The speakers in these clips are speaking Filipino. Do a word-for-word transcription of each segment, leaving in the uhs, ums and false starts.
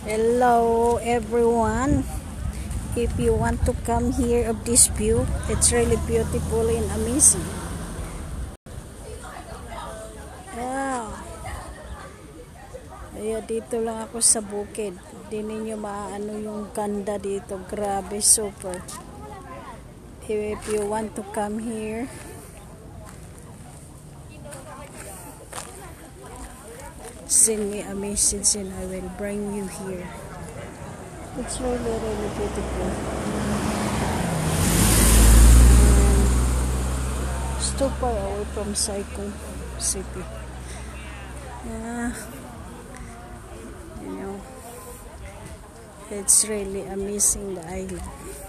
Hello everyone, if you want to come here of this view, it's really beautiful and amazing. Yeah. Ayan, dito lang ako sa bukid. Hindi ninyo maano yung ganda dito. Grabe, super. If you want to come here, send me a message and I will bring you here. It's really, really beautiful. And it's too far away from Saikong City. Yeah. You know, it's really amazing, the island.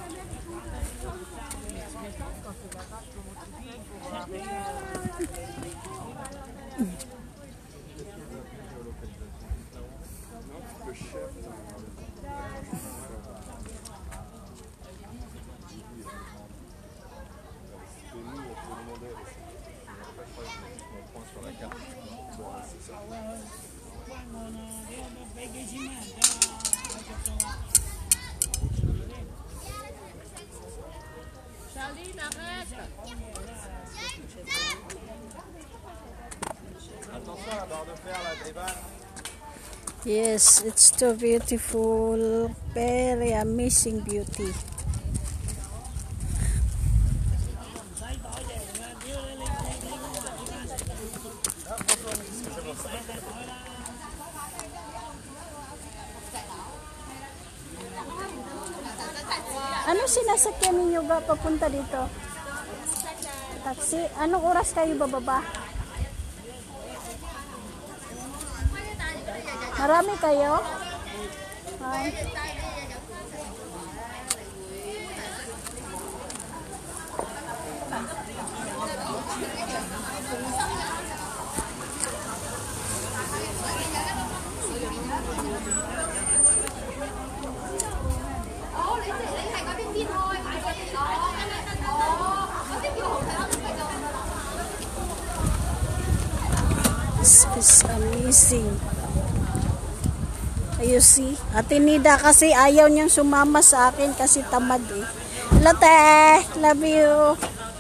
Yes, it's too beautiful, very amazing beauty. Ano sinasakyan ninyo ba papunta dito? Taxi? Anong oras kayo bababa? Marami kayo? Ay. This is amazing. You see? Ate Nida kasi ayaw niyang sumama sa akin kasi tamad eh. Lotte, love you.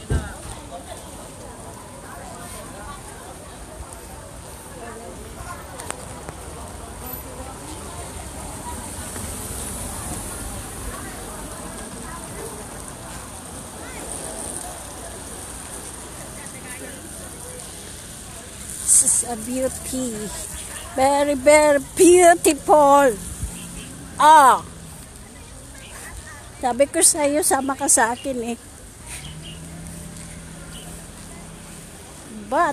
This is a beauty. Very, very beautiful. Ah. Sabi ko sa iyo, sama ka sa akin eh. But,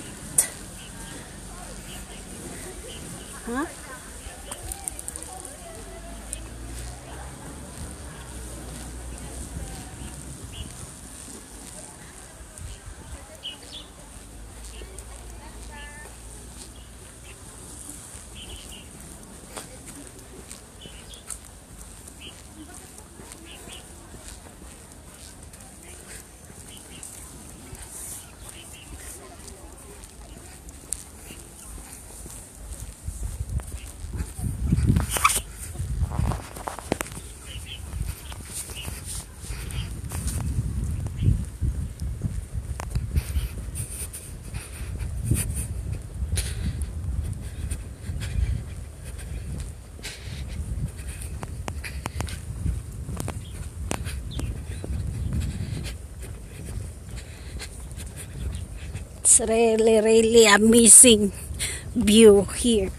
huh? It's really, really amazing view here.